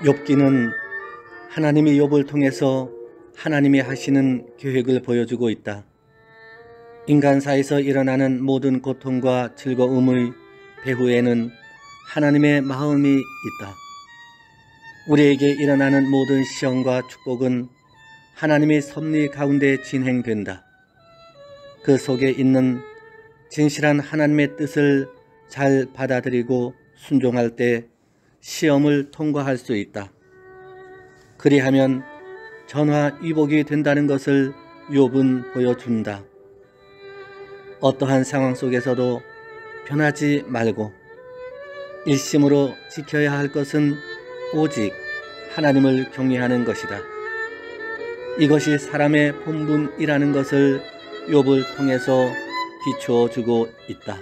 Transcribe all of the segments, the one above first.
욥기는 하나님이 욥을 통해서 하나님이 하시는 계획을 보여주고 있다. 인간사에서 일어나는 모든 고통과 즐거움의 배후에는 하나님의 마음이 있다. 우리에게 일어나는 모든 시험과 축복은 하나님의 섭리 가운데 진행된다. 그 속에 있는 진실한 하나님의 뜻을 잘 받아들이고 순종할 때 시험을 통과할 수 있다. 그리하면 전화위복이 된다는 것을 욥은 보여준다. 어떠한 상황 속에서도 변하지 말고 일심으로 지켜야 할 것은 오직 하나님을 경외하는 것이다. 이것이 사람의 본분이라는 것을 욥을 통해서 비추어 주고 있다.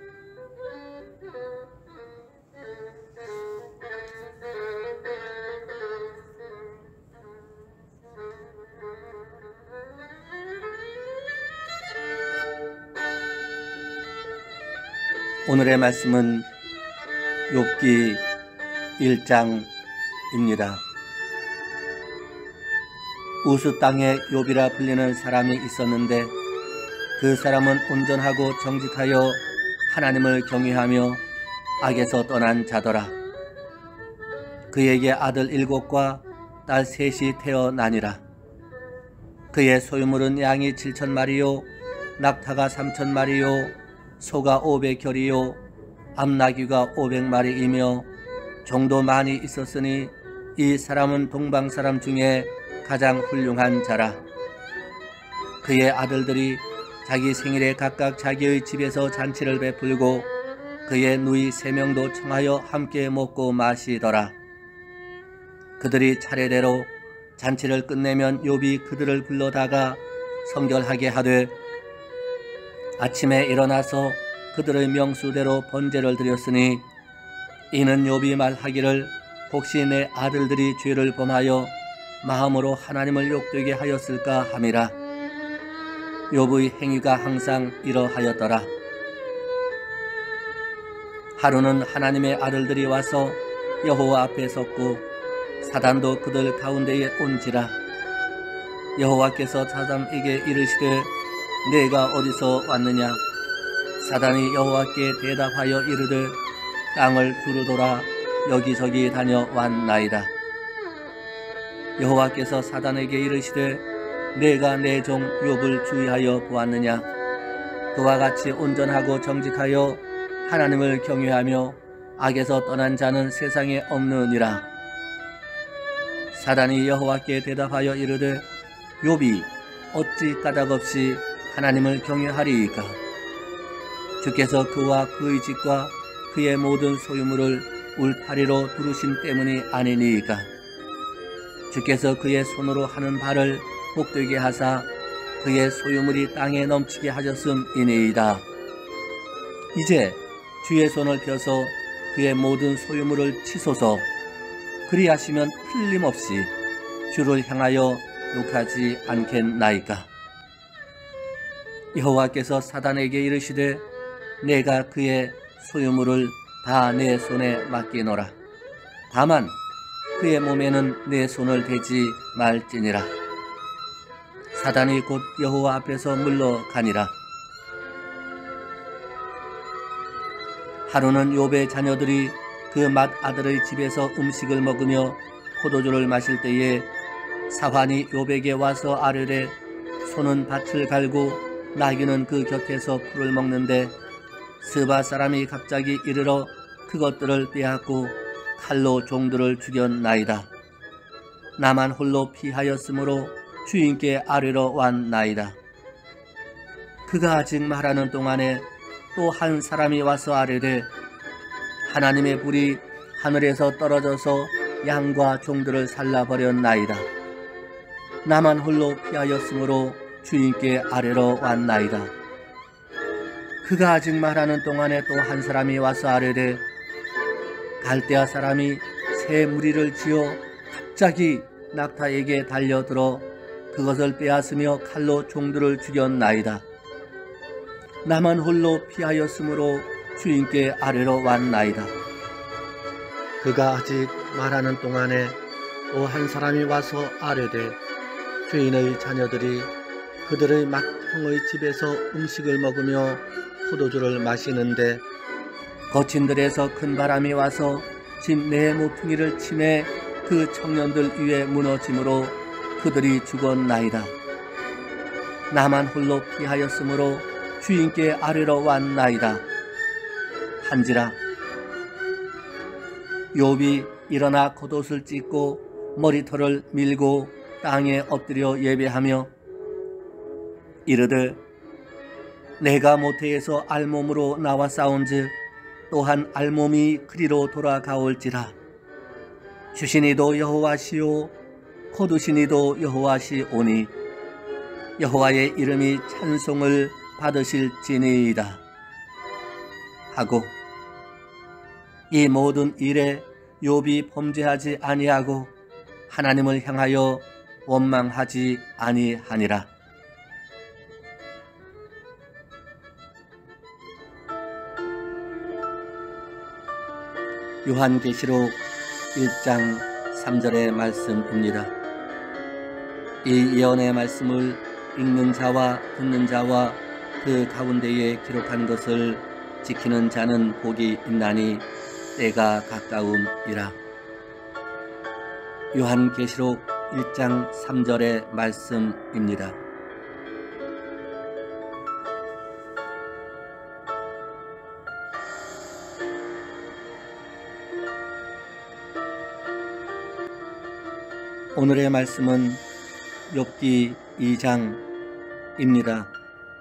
오늘의 말씀은 욥기 1장입니다. 우스 땅에 욥이라 불리는 사람이 있었는데 그 사람은 온전하고 정직하여 하나님을 경외하며 악에서 떠난 자더라. 그에게 아들 7과 딸 3이 태어나니라. 그의 소유물은 양이 7,000마리요 낙타가 3,000마리요 소가 500결이요 암나귀가 500마리이며 종도 많이 있었으니 이 사람은 동방사람 중에 가장 훌륭한 자라. 그의 아들들이 자기 생일에 각각 자기의 집에서 잔치를 베풀고 그의 누이 3명도 청하여 함께 먹고 마시더라. 그들이 차례대로 잔치를 끝내면 욥이 그들을 불러다가 성결하게 하되 아침에 일어나서 그들의 명수대로 번제를 드렸으니 이는 욥이 말하기를 혹시 내 아들들이 죄를 범하여 마음으로 하나님을 욕되게 하였을까 함이라. 욥의 행위가 항상 이러하였더라. 하루는 하나님의 아들들이 와서 여호와 앞에 섰고 사단도 그들 가운데에 온지라. 여호와께서 사단에게 이르시되 내가 어디서 왔느냐? 사단이 여호와께 대답하여 이르되 땅을 두루돌아 여기저기 다녀왔나이다. 여호와께서 사단에게 이르시되 내가 내 종 욥을 주의하여 보았느냐? 그와 같이 온전하고 정직하여 하나님을 경외하며 악에서 떠난 자는 세상에 없느니라. 사단이 여호와께 대답하여 이르되 욥이 어찌 까닭없이 하나님을 경외하리이까? 주께서 그와 그의 집과 그의 모든 소유물을 울타리로 두르신 때문이 아니니이까? 주께서 그의 손으로 하는 바를 복되게 하사 그의 소유물이 땅에 넘치게 하셨음이니이다. 이제 주의 손을 펴서 그의 모든 소유물을 치소서. 그리하시면 틀림없이 주를 향하여 욕하지 않겠나이까? 여호와께서 사단에게 이르시되 내가 그의 소유물을 다 내 손에 맡기노라. 다만 그의 몸에는 내 손을 대지 말지니라. 사단이 곧 여호와 앞에서 물러가니라. 하루는 욥의 자녀들이 그 맏아들의 집에서 음식을 먹으며 포도주를 마실 때에 사환이 욥에게 와서 아뢰되 소는 밭을 갈고 나귀는 그 곁에서 풀을 먹는데 스바 사람이 갑자기 이르러 그것들을 빼앗고 칼로 종들을 죽였나이다. 나만 홀로 피하였으므로 주인께 아뢰러 왔나이다. 그가 아직 말하는 동안에 또 한 사람이 와서 아뢰되 하나님의 불이 하늘에서 떨어져서 양과 종들을 살라버렸나이다. 나만 홀로 피하였으므로 주인께 아뢰러 왔나이다. 그가 아직 말하는 동안에 또 한 사람이 와서 아뢰되 갈대아 사람이 새 무리를 지어 갑자기 낙타에게 달려들어 그것을 빼앗으며 칼로 종들을 죽였나이다. 나만 홀로 피하였으므로 주인께 아뢰러 왔나이다. 그가 아직 말하는 동안에 또 한 사람이 와서 아뢰되 주인의 자녀들이 그들의 맏형의 집에서 음식을 먹으며 포도주를 마시는데 거친들에서 큰 바람이 와서 집 내 모퉁이를 치매 그 청년들 위에 무너짐으로 그들이 죽었나이다. 나만 홀로 피하였으므로 주인께 아뢰러 왔나이다. 한지라 욥이 일어나 겉옷을 찢고 머리털을 밀고 땅에 엎드려 예배하며 이르되 내가 모태에서 알몸으로 나와 싸운즉 또한 알몸이 그리로 돌아가올지라. 주시니도 여호와시오 거두시니도 여호와시오니 여호와의 이름이 찬송을 받으실지니이다 하고 이 모든 일에 욥이 범죄하지 아니하고 하나님을 향하여 원망하지 아니하니라. 요한계시록 1장 3절의 말씀입니다. 이 예언의 말씀을 읽는 자와 듣는 자와 그 가운데에 기록한 것을 지키는 자는 복이 있나니 때가 가까움이라. 요한계시록 1장 3절의 말씀입니다. 오늘의 말씀은 욥기 2장입니다.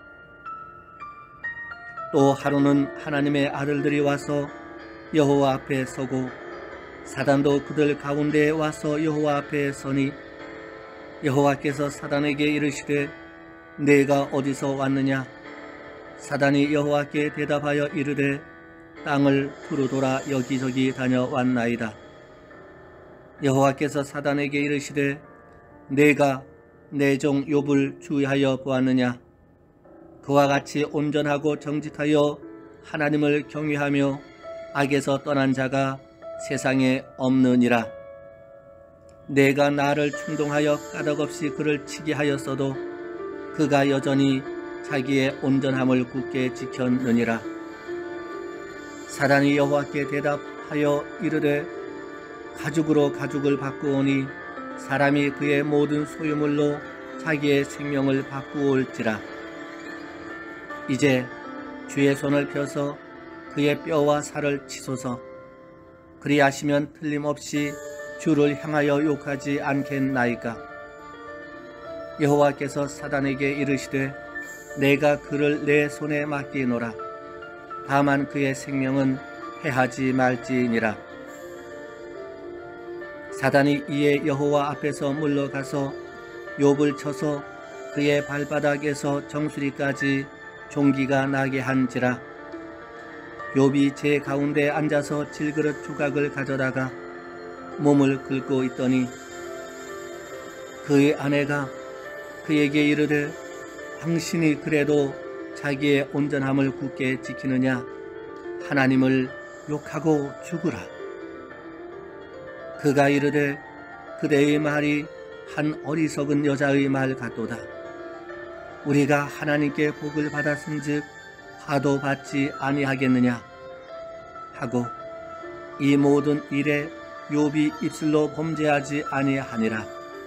또 하루는 하나님의 아들들이 와서 여호와 앞에 서고 사단도 그들 가운데에 와서 여호와 앞에 서니 여호와께서 사단에게 이르시되 내가 어디서 왔느냐? 사단이 여호와께 대답하여 이르되 땅을 두루 돌아 여기저기 다녀왔나이다. 여호와께서 사단에게 이르시되 내가 내 종 욥을 주의하여 보았느냐? 그와 같이 온전하고 정직하여 하나님을 경외하며 악에서 떠난 자가 세상에 없느니라. 내가 나를 충동하여 까닭없이 그를 치게 하였어도 그가 여전히 자기의 온전함을 굳게 지켰느니라. 사단이 여호와께 대답하여 이르되 가죽으로 가죽을 바꾸오니 사람이 그의 모든 소유물로 자기의 생명을 바꾸올지라. 이제 주의 손을 펴서 그의 뼈와 살을 치소서. 그리하시면 틀림없이 주를 향하여 욕하지 않겠나이까. 여호와께서 사단에게 이르시되 내가 그를 내 손에 맡기노라. 다만 그의 생명은 해하지 말지니라. 사단이 이에 여호와 앞에서 물러가서 욥을 쳐서 그의 발바닥에서 정수리까지 종기가 나게 한지라. 욥이 제 가운데 앉아서 질그릇 조각을 가져다가 몸을 긁고 있더니 그의 아내가 그에게 이르되 당신이 그래도 자기의 온전함을 굳게 지키느냐? 하나님을 욕하고 죽으라. 그가 이르되 그대의 말이 한 어리석은 여자의 말 같도다. 우리가 하나님께 복을 받았은즉 화도 받지 아니하겠느냐 하고 이 모든 일에 욥이 입술로 범죄하지 아니하니라.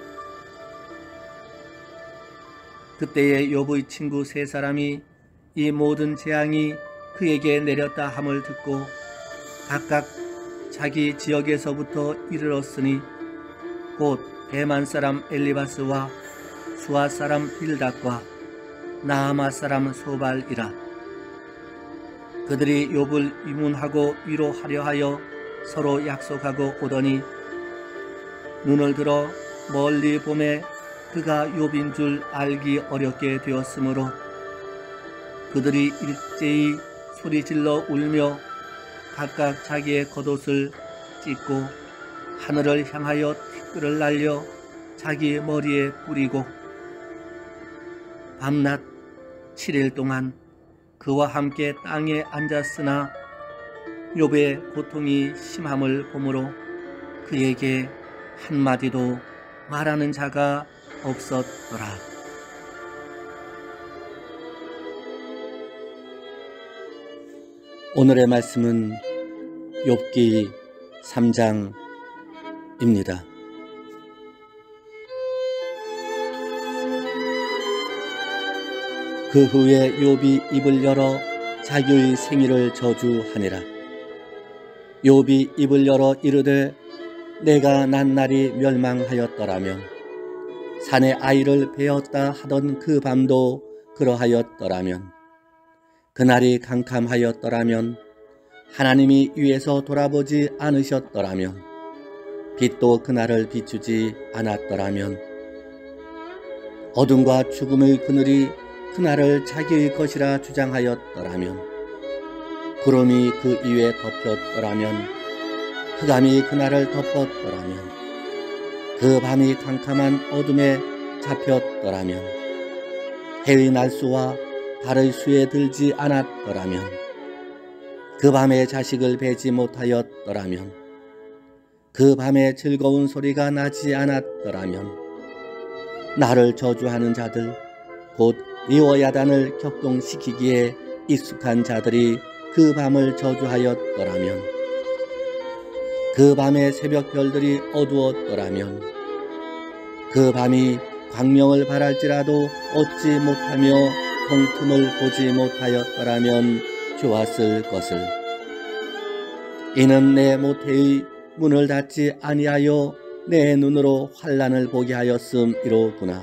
그때에 욥의 친구 세 사람이 이 모든 재앙이 그에게 내렸다 함을 듣고 각각 자기 지역에서부터 이르렀으니 곧 대만 사람 엘리바스와 수아 사람 빌닷과 나아마 사람 소발이라. 그들이 욥을 위문하고 위로하려 하여 서로 약속하고 오더니 눈을 들어 멀리 보매 그가 욥인 줄 알기 어렵게 되었으므로 그들이 일제히 소리질러 울며 각각 자기의 겉옷을 찢고 하늘을 향하여 티끌을 날려 자기 머리에 뿌리고 밤낮 7일 동안 그와 함께 땅에 앉았으나 욥의 고통이 심함을 보므로 그에게 한마디도 말하는 자가 없었더라. 오늘의 말씀은 욥기 3장입니다. 그 후에 욥이 입을 열어 자기의 생일을 저주하니라. 욥이 입을 열어 이르되 내가 난 날이 멸망하였더라면 산에 아이를 베었다 하던 그 밤도 그러하였더라면 그날이 캄캄하였더라면 하나님이 위에서 돌아보지 않으셨더라면 빛도 그날을 비추지 않았더라면 어둠과 죽음의 그늘이 그날을 자기의 것이라 주장하였더라면 구름이 그 위에 덮였더라면 흑암이 그날을 덮었더라면 그 밤이 캄캄한 어둠에 잡혔더라면 해의 날수와 달의 수에 들지 않았더라면 그 밤에 자식을 베지 못하였더라면 그 밤에 즐거운 소리가 나지 않았더라면 나를 저주하는 자들 곧 리워야단을 격동시키기에 익숙한 자들이 그 밤을 저주하였더라면 그 밤에 새벽 별들이 어두웠더라면 그 밤이 광명을 발할지라도 얻지 못하며 동틈을 보지 못하였더라면 좋았을 것을. 이는 내 모태의 문을 닫지 아니하여 내 눈으로 환난을 보게 하였음이로구나.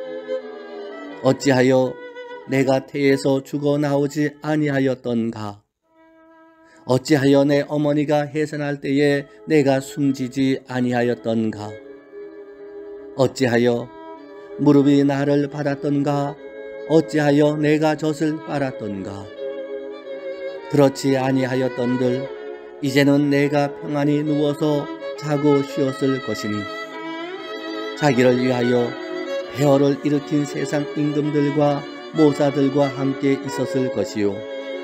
어찌하여 내가 태에서 죽어 나오지 아니하였던가? 어찌하여 내 어머니가 해산할 때에 내가 숨지지 아니하였던가? 어찌하여 무릎이 나를 받았던가? 어찌하여 내가 젖을 빨았던가? 그렇지 아니하였던들 이제는 내가 평안히 누워서 자고 쉬었을 것이니 자기를 위하여 폐허를 일으킨 세상 임금들과 모사들과 함께 있었을 것이요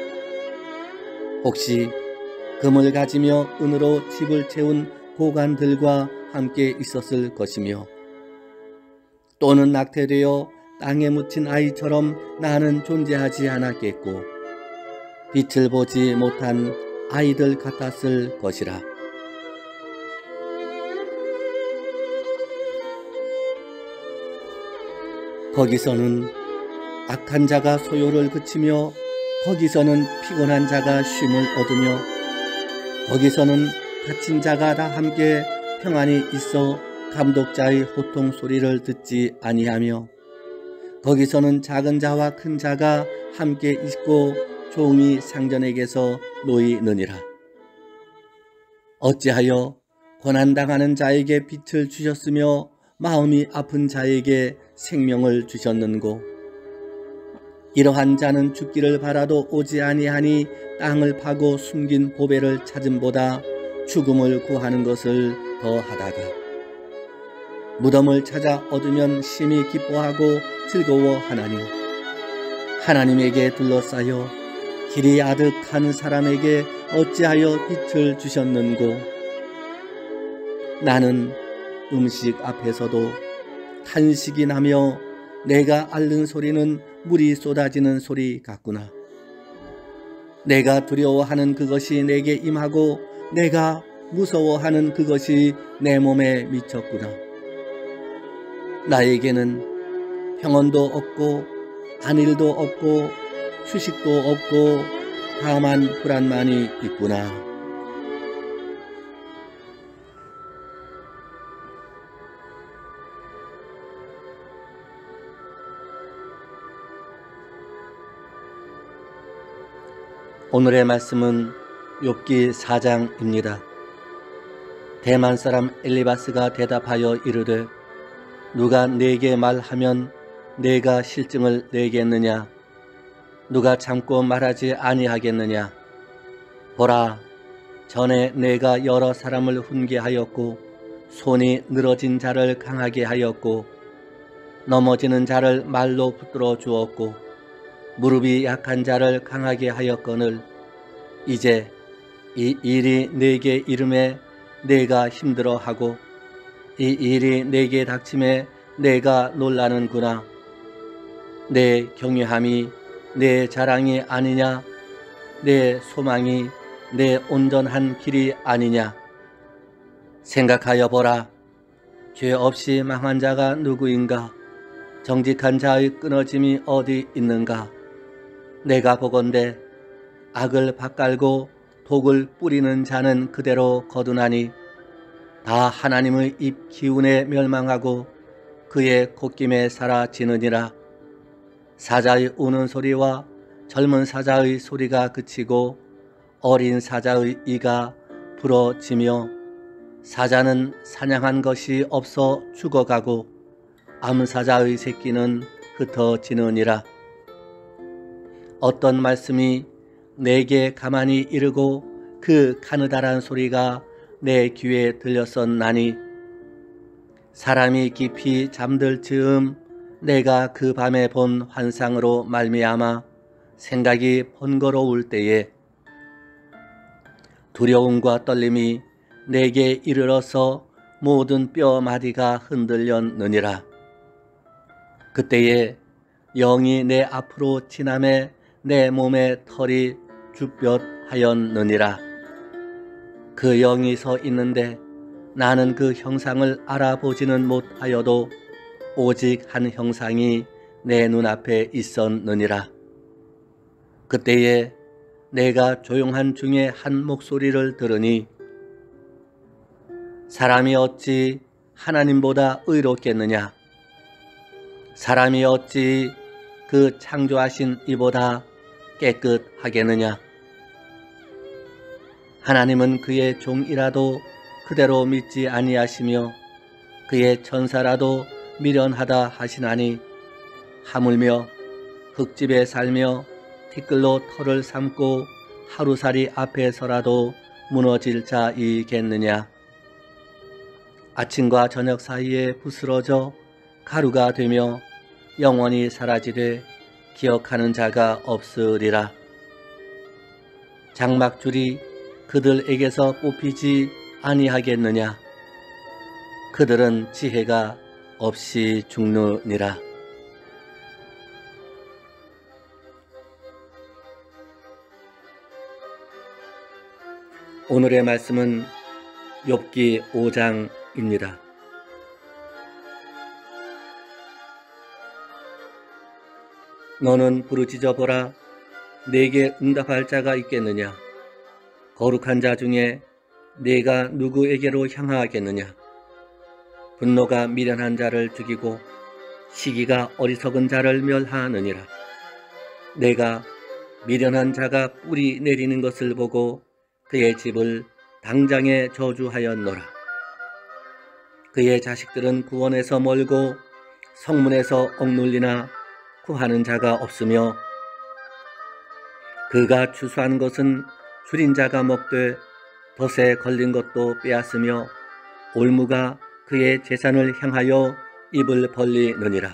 혹시 금을 가지며 은으로 집을 채운 고관들과 함께 있었을 것이며 또는 낙태되어 땅에 묻힌 아이처럼 나는 존재하지 않았겠고 빛을 보지 못한 아이들 같았을 것이라. 거기서는 악한 자가 소요를 그치며 거기서는 피곤한 자가 쉼을 얻으며 거기서는 갇힌 자가 다 함께 평안히 있어 감독자의 호통 소리를 듣지 아니하며 거기서는 작은 자와 큰 자가 함께 있고 종이 상전에게서 놓이느니라. 어찌하여 고난당하는 자에게 빛을 주셨으며 마음이 아픈 자에게 생명을 주셨는고 이러한 자는 죽기를 바라도 오지 아니하니 땅을 파고 숨긴 보배를 찾음보다 죽음을 구하는 것을 더하다가 무덤을 찾아 얻으면 심히 기뻐하고 즐거워하나니 하나님에게 둘러싸여 길이 아득한 사람에게 어찌하여 빛을 주셨는고 나는 음식 앞에서도 탄식이 나며 내가 앓는 소리는 물이 쏟아지는 소리 같구나. 내가 두려워하는 그것이 내게 임하고 내가 무서워하는 그것이 내 몸에 미쳤구나. 나에게는 평온도 없고 안일도 없고 휴식도 없고 다만 불안만이 있구나. 오늘의 말씀은 욥기 4장입니다. 대만 사람 엘리바스가 대답하여 이르되 누가 내게 말하면 내가 실증을 내겠느냐? 누가 참고 말하지 아니하겠느냐? 보라, 전에 내가 여러 사람을 훈계하였고 손이 늘어진 자를 강하게 하였고 넘어지는 자를 말로 붙들어 주었고 무릎이 약한 자를 강하게 하였거늘 이제 이 일이 내게 이름에 내가 힘들어하고 이 일이 내게 닥침에 내가 놀라는구나. 내 경외함이 내 자랑이 아니냐? 내 소망이 내 온전한 길이 아니냐? 생각하여 보라. 죄 없이 망한 자가 누구인가? 정직한 자의 끊어짐이 어디 있는가? 내가 보건대 악을 밭갈고 독을 뿌리는 자는 그대로 거두나니 다 하나님의 입 기운에 멸망하고 그의 콧김에 사라지느니라. 사자의 우는 소리와 젊은 사자의 소리가 그치고 어린 사자의 이가 부러지며 사자는 사냥한 것이 없어 죽어가고 암사자의 새끼는 흩어지느니라. 어떤 말씀이 내게 가만히 이르고 그 가느다란 소리가 내 귀에 들렸었나니 사람이 깊이 잠들 즈음 내가 그 밤에 본 환상으로 말미암아 생각이 번거로울 때에 두려움과 떨림이 내게 이르러서 모든 뼈 마디가 흔들렸느니라. 그때에 영이 내 앞으로 지나매 내 몸의 털이 주뼛하였느니라. 그 영이 서 있는데 나는 그 형상을 알아보지는 못하여도 오직 한 형상이 내 눈앞에 있었느니라. 그때에 내가 조용한 중에 한 목소리를 들으니 사람이 어찌 하나님보다 의롭겠느냐? 사람이 어찌 그 창조하신 이보다 깨끗하겠느냐? 하나님은 그의 종이라도 그대로 믿지 아니하시며 그의 천사라도 미련하다 하시나니 하물며 흙집에 살며 티끌로 털을 삼고 하루살이 앞에서라도 무너질 자이겠느냐? 아침과 저녁 사이에 부스러져 가루가 되며 영원히 사라지되 기억하는 자가 없으리라. 장막줄이 그들에게서 뽑히지 아니하겠느냐? 그들은 지혜가 없이 죽느니라. 오늘의 말씀은 욥기 5장입니다. 너는 부르짖어 보라. 내게 응답할 자가 있겠느냐? 거룩한 자 중에 내가 누구에게로 향하겠느냐? 분노가 미련한 자를 죽이고 시기가 어리석은 자를 멸하느니라. 내가 미련한 자가 뿌리 내리는 것을 보고 그의 집을 당장에 저주하였노라. 그의 자식들은 구원에서 멀고 성문에서 억눌리나 구하는 자가 없으며 그가 추수한 것은 줄인 자가 먹되 덫에 걸린 것도 빼앗으며 올무가 그의 재산을 향하여 입을 벌리느니라.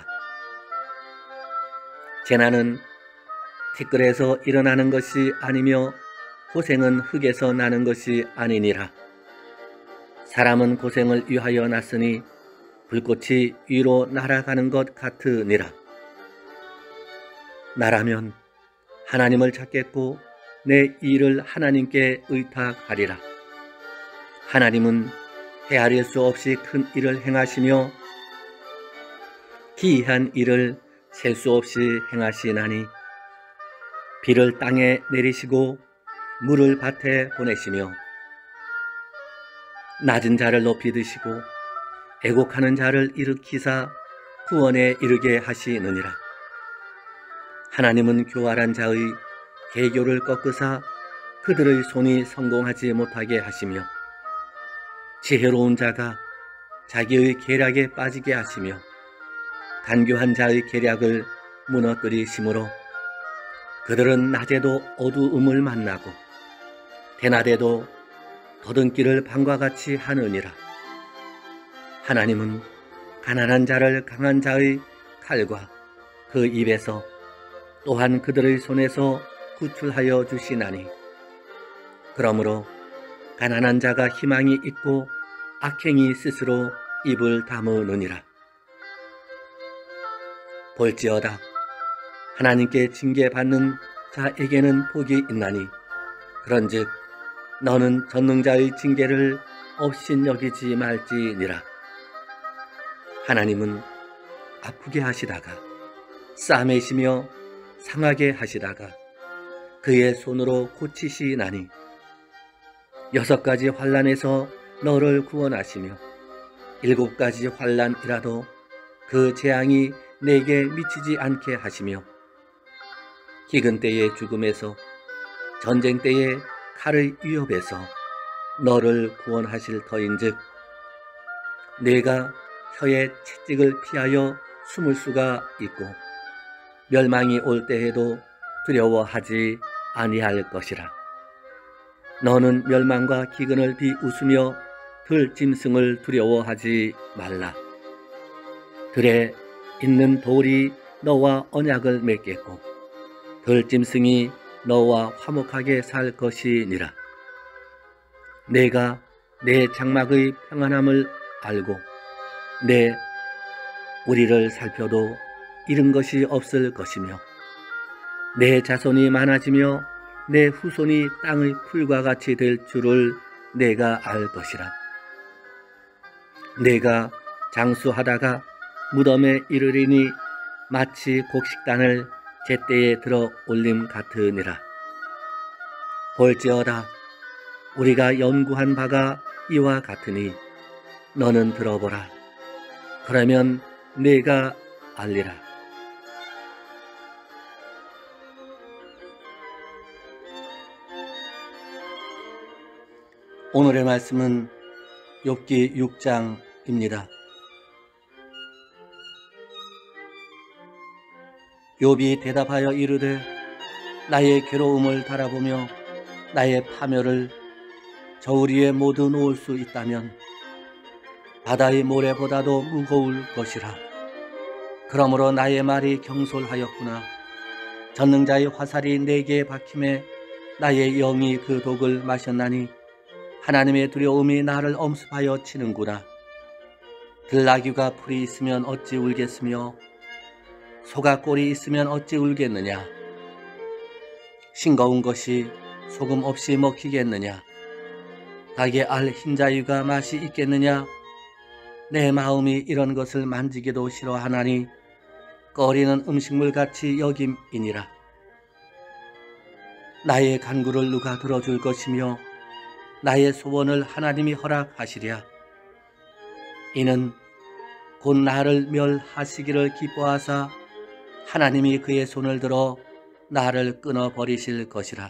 재난은 티끌에서 일어나는 것이 아니며 고생은 흙에서 나는 것이 아니니라. 사람은 고생을 위하여 났으니 불꽃이 위로 날아가는 것 같으니라. 나라면 하나님을 찾겠고 내 일을 하나님께 의탁하리라. 하나님은 헤아릴 수 없이 큰 일을 행하시며 기이한 일을 셀 수 없이 행하시나니 비를 땅에 내리시고 물을 밭에 보내시며 낮은 자를 높이 드시고 애곡하는 자를 일으키사 구원에 이르게 하시느니라. 하나님은 교활한 자의 계교를 꺾으사 그들의 손이 성공하지 못하게 하시며 지혜로운 자가 자기의 계략에 빠지게 하시며 간교한 자의 계략을 무너뜨리심으로 그들은 낮에도 어두움을 만나고 대낮에도 더듬기를 밤과 같이 하느니라. 하나님은 가난한 자를 강한 자의 칼과 그 입에서 또한 그들의 손에서 구출하여 주시나니 그러므로 가난한 자가 희망이 있고 악행이 스스로 입을 다무느니라. 볼지어다 하나님께 징계받는 자에게는 복이 있나니 그런즉 너는 전능자의 징계를 업신여기지 말지니라. 하나님은 아프게 하시다가 싸매시며 상하게 하시다가 그의 손으로 고치시나니 6가지 환난에서 너를 구원하시며 7가지 환난이라도 그 재앙이 내게 미치지 않게 하시며 기근 때의 죽음에서 전쟁 때의 칼의 위협에서 너를 구원하실 터인즉 내가 혀의 채찍을 피하여 숨을 수가 있고 멸망이 올 때에도 두려워하지 아니할 것이라. 너는 멸망과 기근을 비웃으며 들짐승을 두려워하지 말라. 들에 있는 돌이 너와 언약을 맺겠고 들짐승이 너와 화목하게 살 것이니라. 내가 내 장막의 평안함을 알고 내 우리를 살펴도 잃은 것이 없을 것이며 내 자손이 많아지며 내 후손이 땅의 풀과 같이 될 줄을 내가 알 것이라. 내가 장수하다가 무덤에 이르리니 마치 곡식단을 제때에 들어 올림 같으니라. 볼지어다 우리가 연구한 바가 이와 같으니 너는 들어보라. 그러면 내가 알리라. 오늘의 말씀은 욥기 6장입니다. 욥이 대답하여 이르되 나의 괴로움을 바라보며 나의 파멸을 저울 위에 모두 놓을 수 있다면 바다의 모래보다도 무거울 것이라. 그러므로 나의 말이 경솔하였구나. 전능자의 화살이 내게 박힘에 나의 영이 그 독을 마셨나니 하나님의 두려움이 나를 엄습하여 치는구나. 들나귀가 풀이 있으면 어찌 울겠으며 소가 꼴이 있으면 어찌 울겠느냐. 싱거운 것이 소금 없이 먹히겠느냐. 닭의 알 흰자위가 맛이 있겠느냐. 내 마음이 이런 것을 만지기도 싫어하나니 꺼리는 음식물같이 여김이니라. 나의 간구를 누가 들어줄 것이며 나의 소원을 하나님이 허락하시랴. 이는 곧 나를 멸하시기를 기뻐하사 하나님이 그의 손을 들어 나를 끊어버리실 것이라.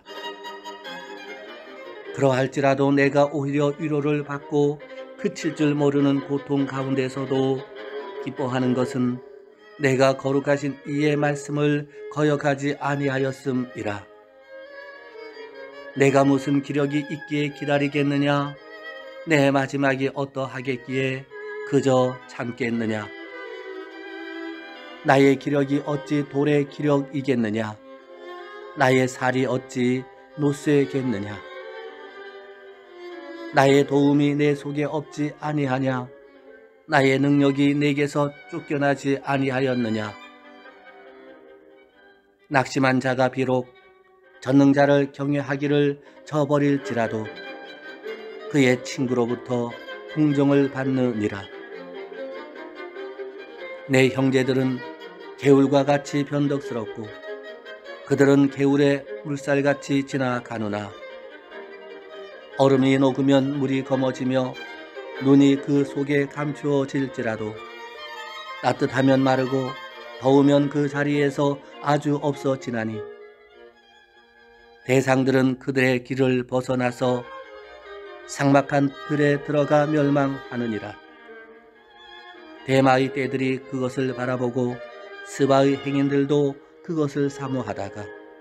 그러할지라도 내가 오히려 위로를 받고 그칠 줄 모르는 고통 가운데서도 기뻐하는 것은 내가 거룩하신 이의 말씀을 거역하지 아니하였음이라. 내가 무슨 기력이 있기에 기다리겠느냐. 내 마지막이 어떠하겠기에 그저 참겠느냐. 나의 기력이 어찌 돌의 기력이겠느냐. 나의 살이 어찌 노쇠겠느냐. 나의 도움이 내 속에 없지 아니하냐. 나의 능력이 내게서 쫓겨나지 아니하였느냐. 낙심한 자가 비록 전능자를 경외하기를 저버릴지라도 그의 친구로부터 풍정을 받느니라. 내 형제들은 개울과 같이 변덕스럽고 그들은 개울의 물살같이 지나가느나 얼음이 녹으면 물이 검어지며 눈이 그 속에 감추어질지라도 따뜻하면 마르고 더우면 그 자리에서 아주 없어지나니 대상들은 그들의 길을 벗어나서 삭막한 들에 들어가 멸망하느니라. 대마의 떼들이 그것을 바라보고 스바의 행인들도 그것을 사모하다가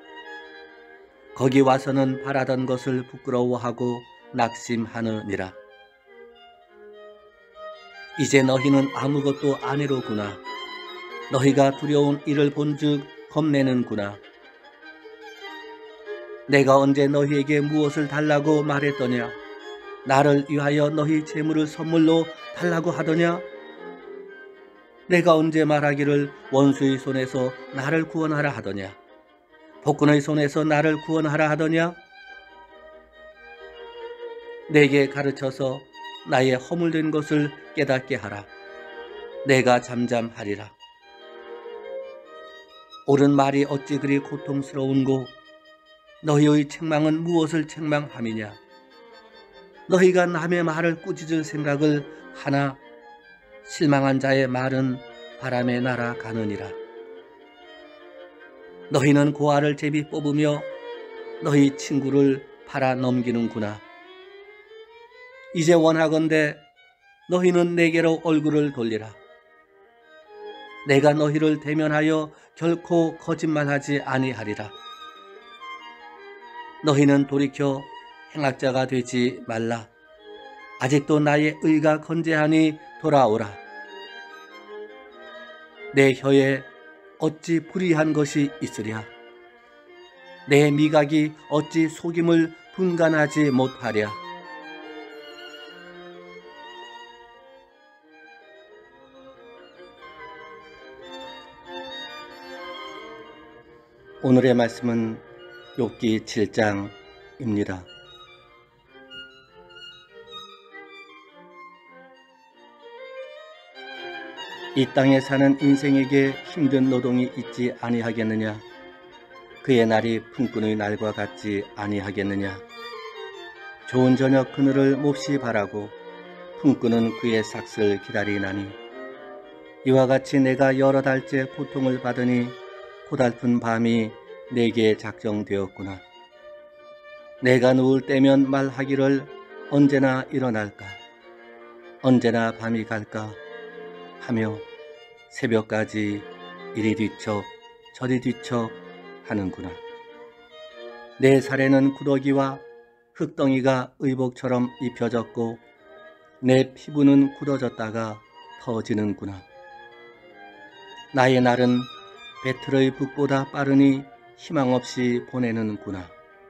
거기 와서는 바라던 것을 부끄러워하고 낙심하느니라. 이제 너희는 아무것도 아니로구나. 너희가 두려운 일을 본즉 겁내는구나. 내가 언제 너희에게 무엇을 달라고 말했더냐. 나를 위하여 너희 재물을 선물로 달라고 하더냐? 내가 언제 말하기를 원수의 손에서 나를 구원하라 하더냐? 복군의 손에서 나를 구원하라 하더냐? 내게 가르쳐서 나의 허물된 것을 깨닫게 하라. 내가 잠잠하리라. 옳은 말이 어찌 그리 고통스러운고 너희의 책망은 무엇을 책망함이냐? 너희가 남의 말을 꾸짖을 생각을 하나 실망한 자의 말은 바람에 날아가느니라. 너희는 고아를 제비 뽑으며 너희 친구를 팔아 넘기는구나. 이제 원하건대 너희는 내게로 얼굴을 돌리라. 내가 너희를 대면하여 결코 거짓말하지 아니하리라. 너희는 돌이켜 행악자가 되지 말라. 아직도 나의 의가 건재하니 돌아오라. 내 혀에 어찌 불의한 것이 있으랴. 내 미각이 어찌 속임을 분간하지 못하랴. 오늘의 말씀은 욥기 7장입니다. 이 땅에 사는 인생에게 힘든 노동이 있지 아니하겠느냐? 그의 날이 품꾼의 날과 같지 아니하겠느냐? 좋은 저녁 그늘을 몹시 바라고 품꾼은 그의 삭슬 기다리나니 이와 같이 내가 여러 달째 고통을 받으니 고달픈 밤이 내게 작정되었구나. 내가 누울 때면 말하기를 언제나 일어날까? 언제나 밤이 갈까? 하며 새벽까지 이리 뒤척 저리 뒤척 하는구나. 내 살에는 구더기와 흙덩이가 의복처럼 입혀졌고 내 피부는 굳어졌다가 터지는구나. 나의 날은 배틀의 북보다 빠르니 희망 없이 보내는구나.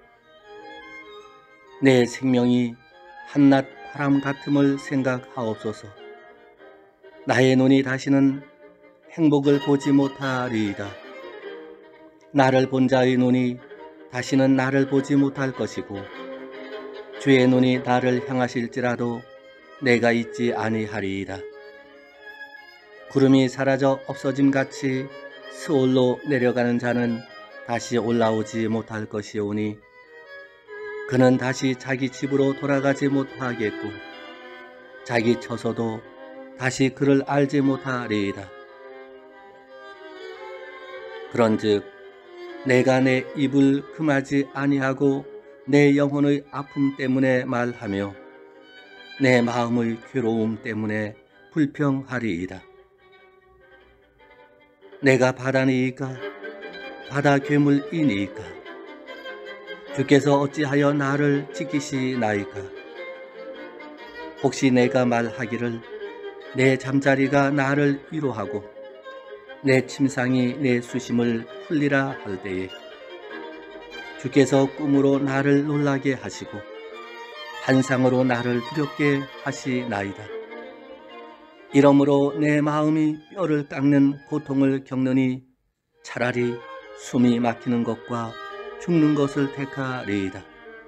내 생명이 한낮 바람 같음을 생각하옵소서. 나의 눈이 다시는 행복을 보지 못하리이다. 나를 본 자의 눈이 다시는 나를 보지 못할 것이고 주의 눈이 나를 향하실지라도 내가 잊지 아니하리이다. 구름이 사라져 없어짐같이 스올로 내려가는 자는 다시 올라오지 못할 것이오니 그는 다시 자기 집으로 돌아가지 못하겠고 자기 처소도 다시 그를 알지 못하리이다. 그런즉 내가 내 입을 금하지 아니하고 내 영혼의 아픔 때문에 말하며 내 마음의 괴로움 때문에 불평하리이다. 내가 바다니이까 바다 괴물이니이까 주께서 어찌하여 나를 지키시나이까. 혹시 내가 말하기를 내 잠자리가 나를 위로하고 내 침상이 내 수심을 풀리라 할 때에 주께서 꿈으로 나를 놀라게 하시고 환상으로 나를 두렵게 하시나이다. 이러므로 내 마음이 뼈를 깎는 고통을 겪느니 차라리 숨이 막히는 것과 죽는 것을 택하리이다.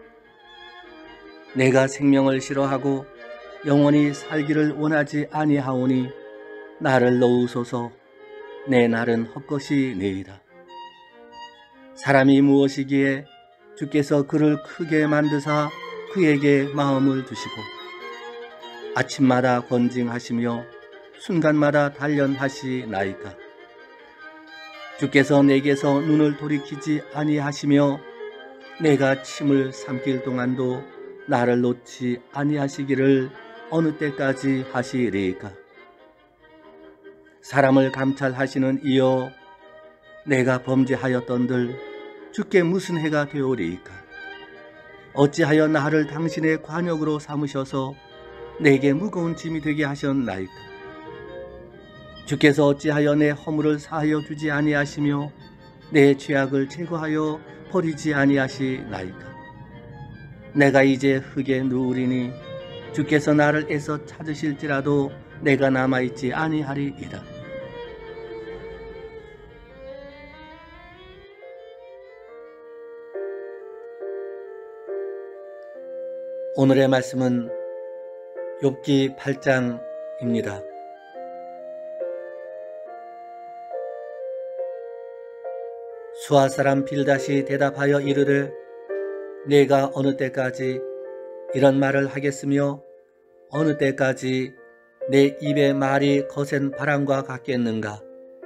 내가 생명을 싫어하고 영원히 살기를 원하지 아니하오니 나를 놓으소서. 내 날은 헛것이니이다. 사람이 무엇이기에 주께서 그를 크게 만드사 그에게 마음을 두시고 아침마다 권징하시며 순간마다 단련하시나이까. 주께서 내게서 눈을 돌이키지 아니하시며 내가 침을 삼킬 동안도 나를 놓지 아니하시기를 어느 때까지 하시리이까. 사람을 감찰하시는 이여 내가 범죄하였던들 주께 무슨 해가 되오리이까. 어찌하여 나를 당신의 관역으로 삼으셔서 내게 무거운 짐이 되게 하셨나이까. 주께서 어찌하여 내 허물을 사하여 주지 아니하시며 내 죄악을 제거하여 버리지 아니하시나이까. 내가 이제 흙에 누우리니 주께서 나를 애써 찾으실지라도 내가 남아있지 아니하리이다. 오늘의 말씀은 욥기 8장입니다. 수아 사람 빌닷이 대답하여 이르되 내가 어느 때까지 이런 말을 하겠으며 어느 때까지 내 입의 말이 거센 바람과 같겠는가.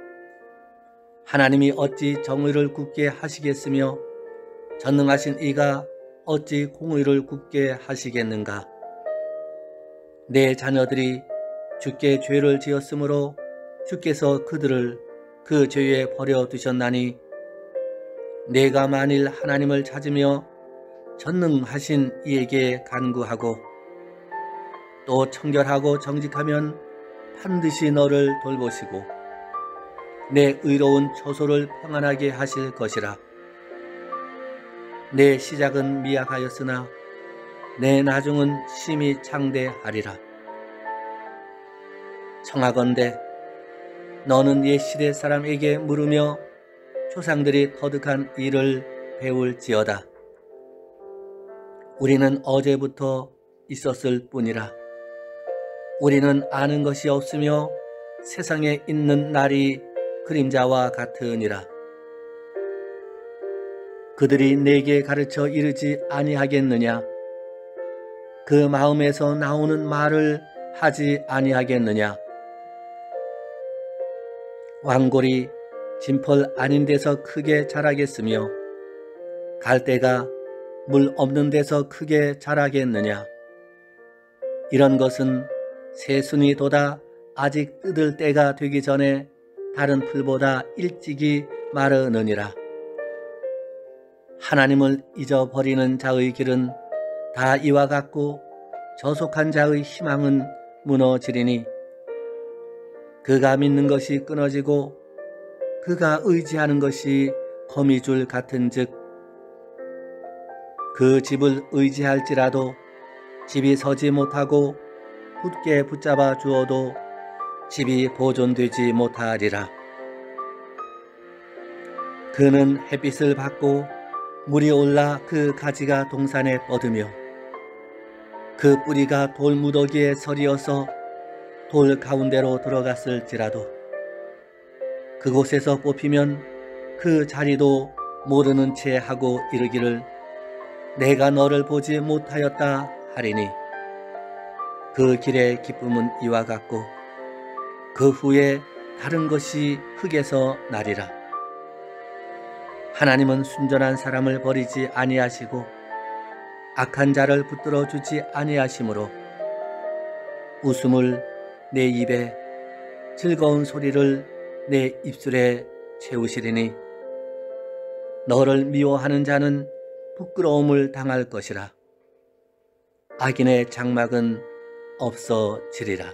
하나님이 어찌 정의를 굽게 하시겠으며 전능하신 이가 어찌 공의를 굽게 하시겠는가. 내 자녀들이 주께 죄를 지었으므로 주께서 그들을 그 죄에 버려두셨나니 내가 만일 하나님을 찾으며 전능하신 이에게 간구하고 또 청결하고 정직하면 반드시 너를 돌보시고 내 의로운 처소를 평안하게 하실 것이라. 내 시작은 미약하였으나 내 나중은 심히 창대하리라. 청하건대 너는 옛 시대 사람에게 물으며 조상들이 터득한 일을 배울지어다. 우리는 어제부터 있었을 뿐이라. 우리는 아는 것이 없으며 세상에 있는 날이 그림자와 같으니라. 그들이 내게 가르쳐 이르지 아니하겠느냐. 그 마음에서 나오는 말을 하지 아니하겠느냐. 왕골이 진펄 아닌 데서 크게 자라겠으며 갈대가 물 없는 데서 크게 자라겠느냐. 이런 것은 새순이 돋아 아직 뜯을 때가 되기 전에 다른 풀보다 일찍이 마르느니라. 하나님을 잊어버리는 자의 길은 다 이와 같고 저속한 자의 희망은 무너지리니 그가 믿는 것이 끊어지고 그가 의지하는 것이 거미줄 같은즉 그 집을 의지할지라도 집이 서지 못하고 굳게 붙잡아 주어도 집이 보존되지 못하리라. 그는 햇빛을 받고 물이 올라 그 가지가 동산에 뻗으며 그 뿌리가 돌무더기에 서리어서 돌 가운데로 들어갔을지라도 그곳에서 뽑히면 그 자리도 모르는 채 하고 이르기를 내가 너를 보지 못하였다 하리니 그 길의 기쁨은 이와 같고 그 후에 다른 것이 흙에서 나리라. 하나님은 순전한 사람을 버리지 아니하시고 악한 자를 붙들어 주지 아니하시므로 웃음을 내 입에 즐거운 소리를 내 입술에 채우시리니 너를 미워하는 자는 부끄러움을 당할 것이라. 악인의 장막은 없어지리라.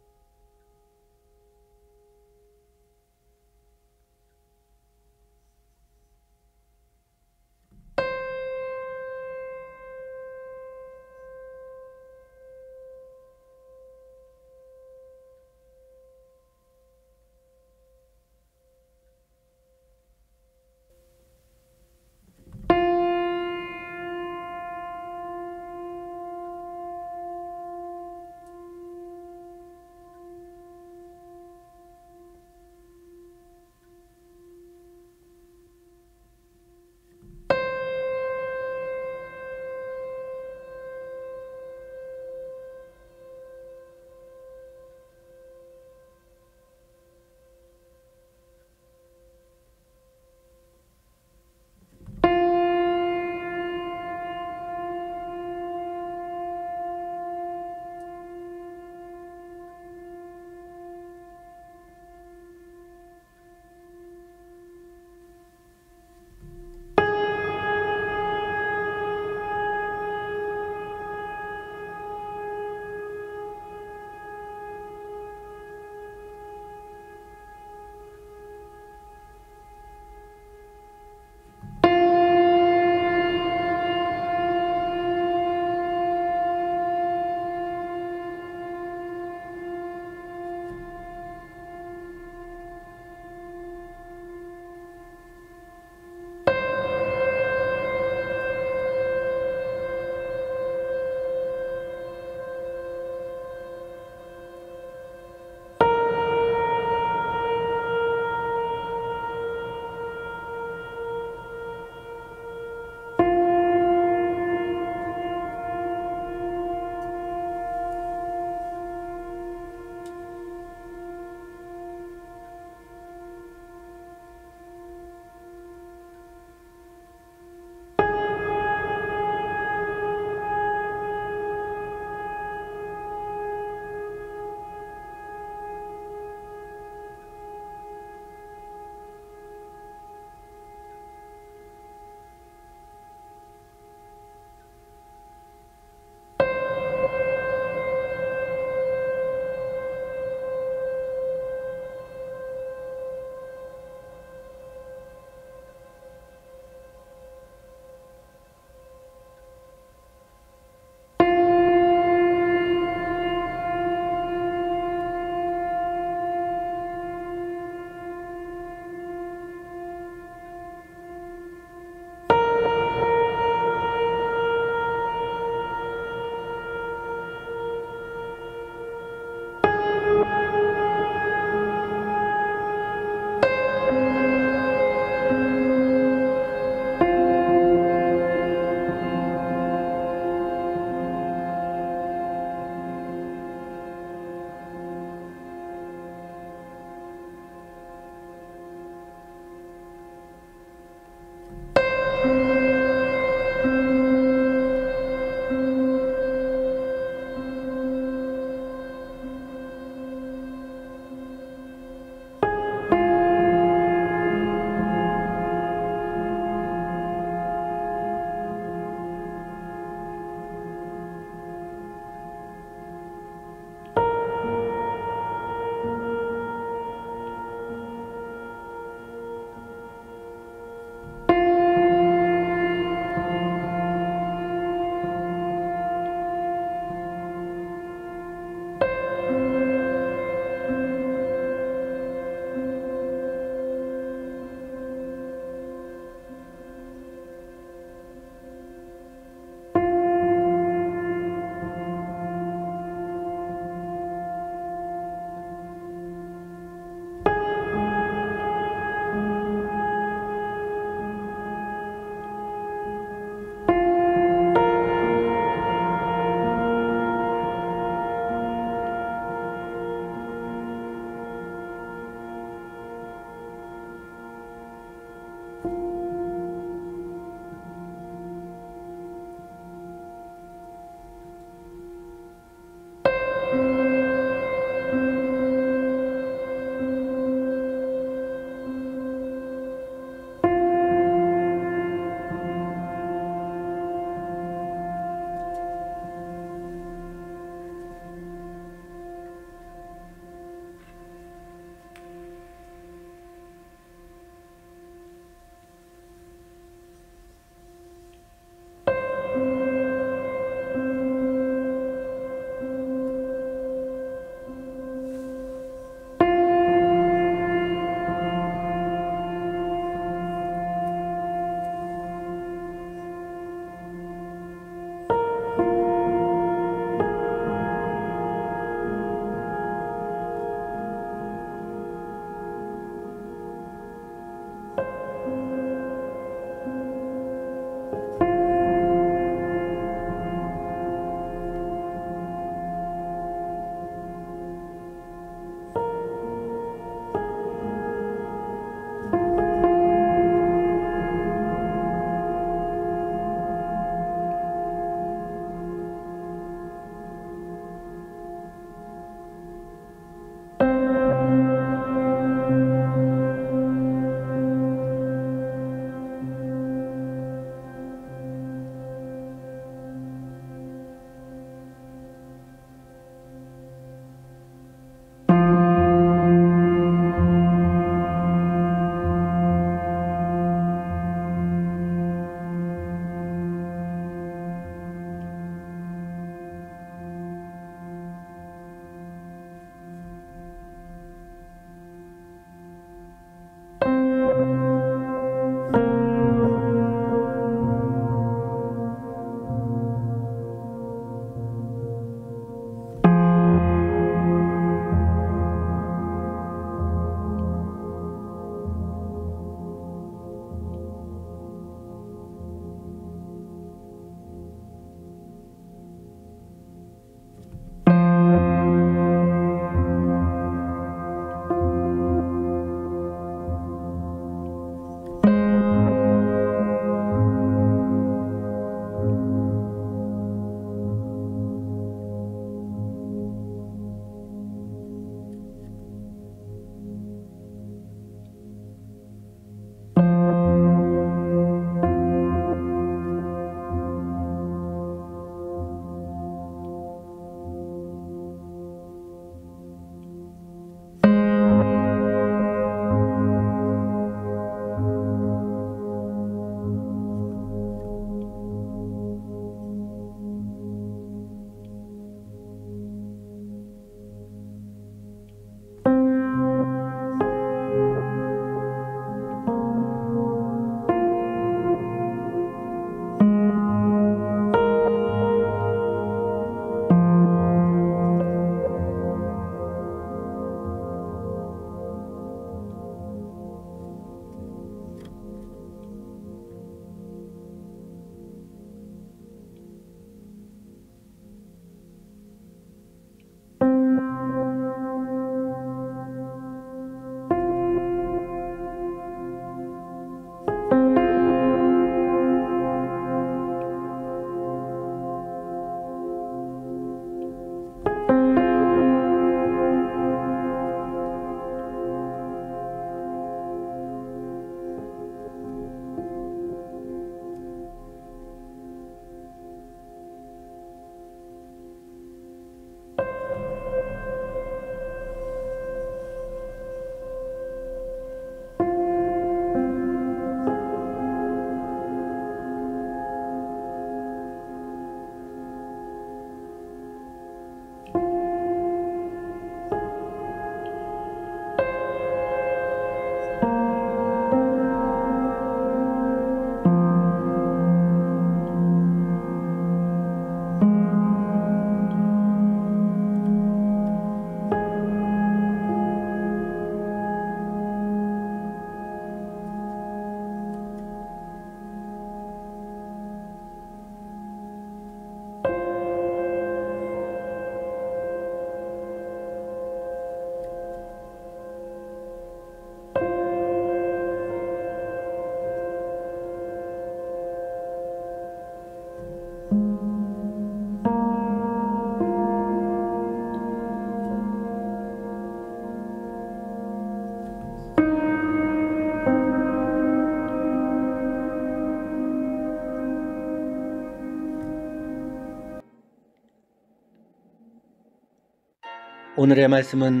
오늘의 말씀은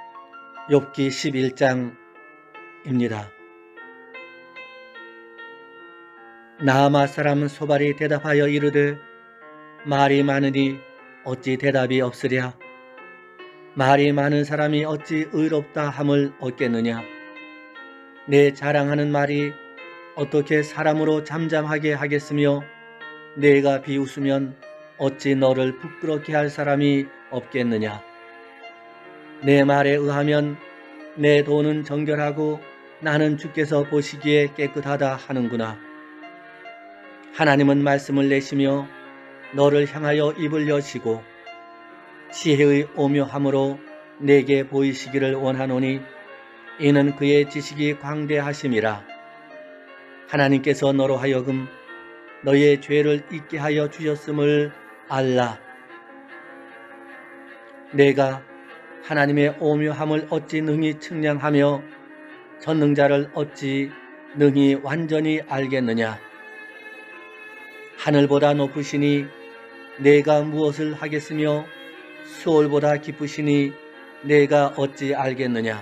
욥기 11장입니다. 나아마 사람 소발이 대답하여 이르되 말이 많으니 어찌 대답이 없으랴. 말이 많은 사람이 어찌 의롭다 함을 얻겠느냐. 내 자랑하는 말이 어떻게 사람으로 잠잠하게 하겠으며 내가 비웃으면 어찌 너를 부끄럽게 할 사람이 없겠느냐. 내 말에 의하면 내 돈은 정결하고 나는 주께서 보시기에 깨끗하다 하는구나. 하나님은 말씀을 내시며 너를 향하여 입을 여시고 지혜의 오묘함으로 내게 보이시기를 원하노니 이는 그의 지식이 광대하심이라. 하나님께서 너로 하여금 너의 죄를 잊게 하여 주셨음을 알라. 내가 하나님의 오묘함을 어찌 능히 측량하며 전능자를 어찌 능히 완전히 알겠느냐. 하늘보다 높으시니 내가 무엇을 하겠으며 수월보다 깊으시니 내가 어찌 알겠느냐.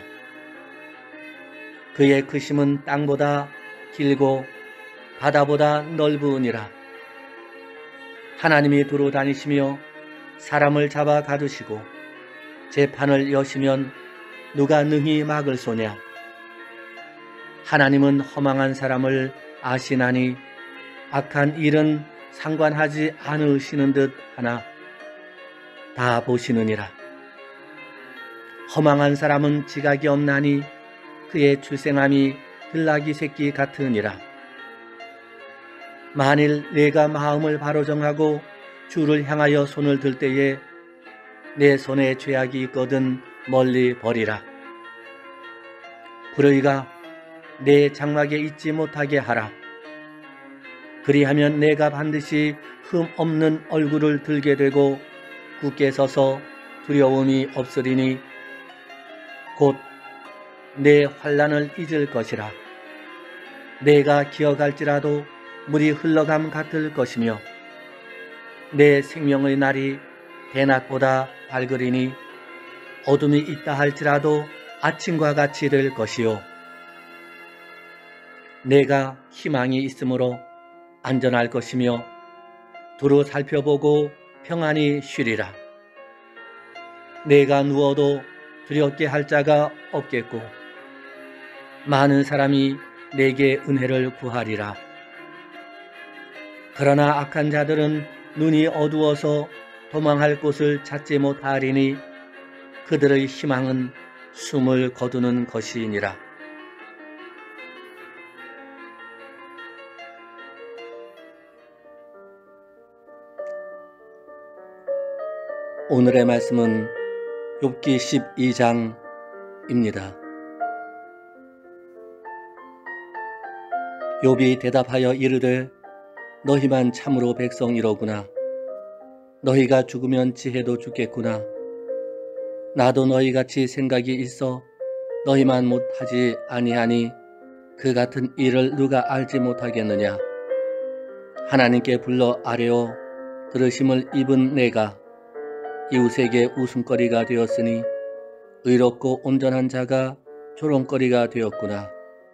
그의 크심은 땅보다 길고 바다보다 넓으니라. 하나님이 두루 다니시며 사람을 잡아 가두시고 재판을 여시면 누가 능히 막을 소냐. 하나님은 허망한 사람을 아시나니 악한 일은 상관하지 않으시는 듯 하나 다 보시느니라. 허망한 사람은 지각이 없나니 그의 출생함이 들나귀 새끼 같으니라. 만일 내가 마음을 바로 정하고 주를 향하여 손을 들 때에 내 손에 죄악이 있거든 멀리 버리라. 불의가 내 장막에 있지 못하게 하라. 그리하면 내가 반드시 흠 없는 얼굴을 들게 되고 굳게 서서 두려움이 없으리니 곧 내 환난을 잊을 것이라. 내가 기어갈지라도 물이 흘러감 같을 것이며 내 생명의 날이 대낮보다 밝으리니 어둠이 있다 할지라도 아침과 같이 될 것이요. 내가 희망이 있으므로 안전할 것이며 두루 살펴보고 평안히 쉬리라. 내가 누워도 두렵게 할 자가 없겠고 많은 사람이 내게 은혜를 구하리라. 그러나 악한 자들은 눈이 어두워서 도망할 곳을 찾지 못하리니 그들의 희망은 숨을 거두는 것이니라. 오늘의 말씀은 욥기 12장입니다. 욥이 대답하여 이르되 너희만 참으로 백성이로구나. 너희가 죽으면 지혜도 죽겠구나. 나도 너희같이 생각이 있어 너희만 못하지 아니하니 그 같은 일을 누가 알지 못하겠느냐. 하나님께 불러 아뢰어 들으심을 입은 내가 이웃에게 웃음거리가 되었으니 의롭고 온전한 자가 조롱거리가 되었구나.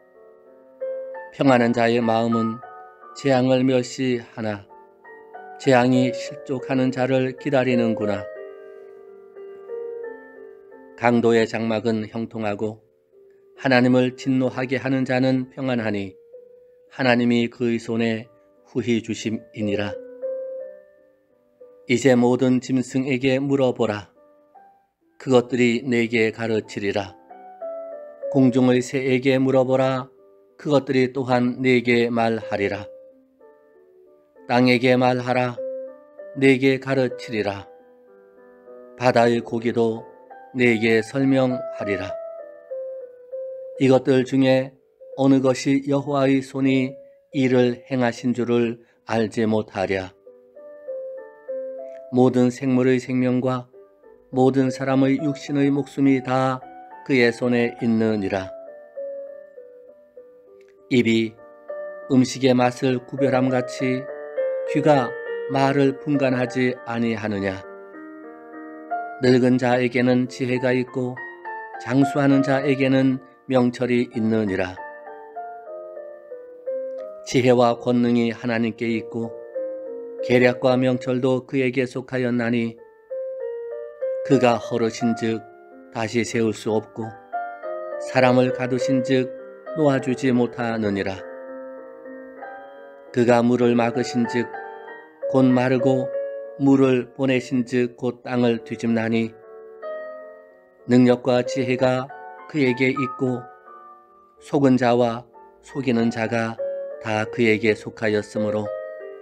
평안한 자의 마음은 재앙을 멸시하나 재앙이 실족하는 자를 기다리는구나. 강도의 장막은 형통하고 하나님을 진노하게 하는 자는 평안하니 하나님이 그의 손에 후히 주심이니라. 이제 모든 짐승에게 물어보라. 그것들이 내게 가르치리라. 공중의 새에게 물어보라. 그것들이 또한 내게 말하리라. 땅에게 말하라. 내게 가르치리라. 바다의 고기도 내게 설명하리라. 이것들 중에 어느 것이 여호와의 손이 이를 행하신 줄을 알지 못하랴. 모든 생물의 생명과 모든 사람의 육신의 목숨이 다 그의 손에 있느니라. 입이 음식의 맛을 구별함같이 귀가 말을 분간하지 아니하느냐. 늙은 자에게는 지혜가 있고 장수하는 자에게는 명철이 있느니라. 지혜와 권능이 하나님께 있고 계략과 명철도 그에게 속하였나니 그가 허르신즉 다시 세울 수 없고 사람을 가두신즉 놓아주지 못하느니라. 그가 물을 막으신즉 곧 마르고 물을 보내신즉 곧 땅을 뒤집나니 능력과 지혜가 그에게 있고 속은 자와 속이는 자가 다 그에게 속하였으므로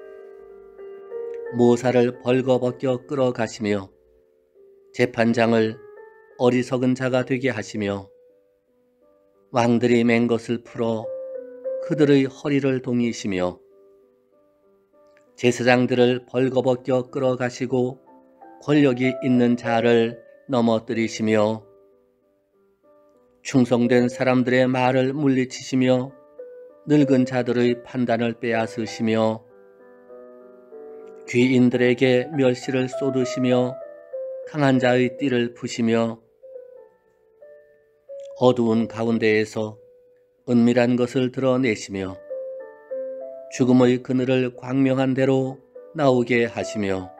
모사를 벌거벗겨 끌어가시며 재판장을 어리석은 자가 되게 하시며 왕들이 맨 것을 풀어 그들의 허리를 동이시며 제사장들을 벌거벗겨 끌어가시고 권력이 있는 자를 넘어뜨리시며 충성된 사람들의 말을 물리치시며 늙은 자들의 판단을 빼앗으시며 귀인들에게 멸시를 쏟으시며 강한 자의 띠를 푸시며 어두운 가운데에서 은밀한 것을 드러내시며 죽음의 그늘을 광명한 대로 나오게 하시며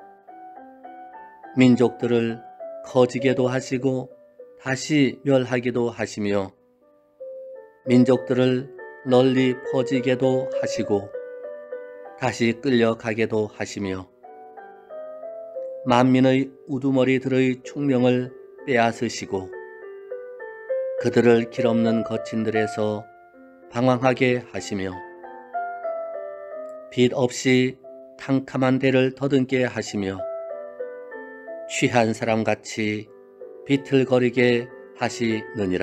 민족들을 커지게도 하시고 다시 멸하기도 하시며 민족들을 널리 퍼지게도 하시고 다시 끌려가게도 하시며 만민의 우두머리들의 충명을 빼앗으시고 그들을 길없는 거친들에서 방황하게 하시며 빛 없이 탕캄한 데를 더듬게 하시며 취한 사람같이 비틀거리게 하시느니라.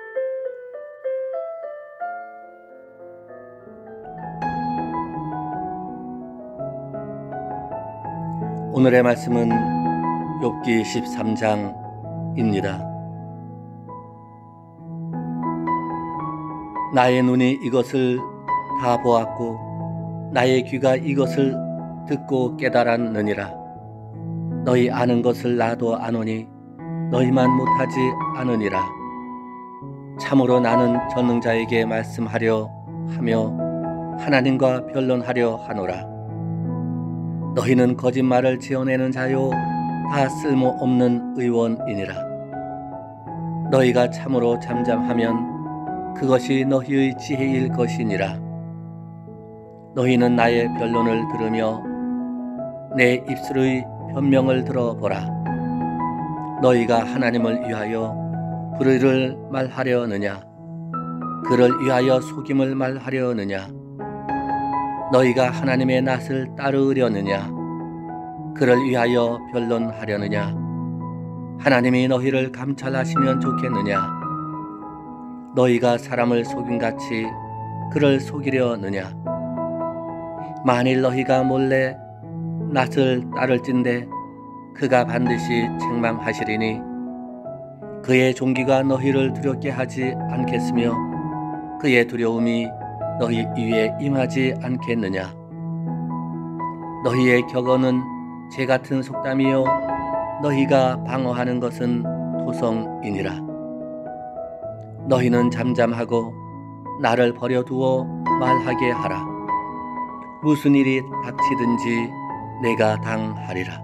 오늘의 말씀은 욥기 13장입니다. 나의 눈이 이것을 다 보았고 나의 귀가 이것을 듣고 깨달았느니라. 너희 아는 것을 나도 아노니 너희만 못하지 않으니라. 참으로 나는 전능자에게 말씀하려 하며 하나님과 변론하려 하노라. 너희는 거짓말을 지어내는 자요 다 쓸모없는 의원이니라. 너희가 참으로 잠잠하면 그것이 너희의 지혜일 것이니라. 너희는 나의 변론을 들으며 내 입술의 변명을 들어보라. 너희가 하나님을 위하여 불의를 말하려느냐? 그를 위하여 속임을 말하려느냐? 너희가 하나님의 낯을 따르려느냐? 그를 위하여 변론하려느냐? 하나님이 너희를 감찰하시면 좋겠느냐? 너희가 사람을 속임같이 그를 속이려느냐? 만일 너희가 몰래 낯을 따를진대 그가 반드시 책망하시리니 그의 종기가 너희를 두렵게 하지 않겠으며 그의 두려움이 너희 위에 임하지 않겠느냐? 너희의 격언은 재 같은 속담이요 너희가 방어하는 것은 토성이니라. 너희는 잠잠하고 나를 버려두어 말하게 하라. 무슨 일이 닥치든지 내가 당하리라.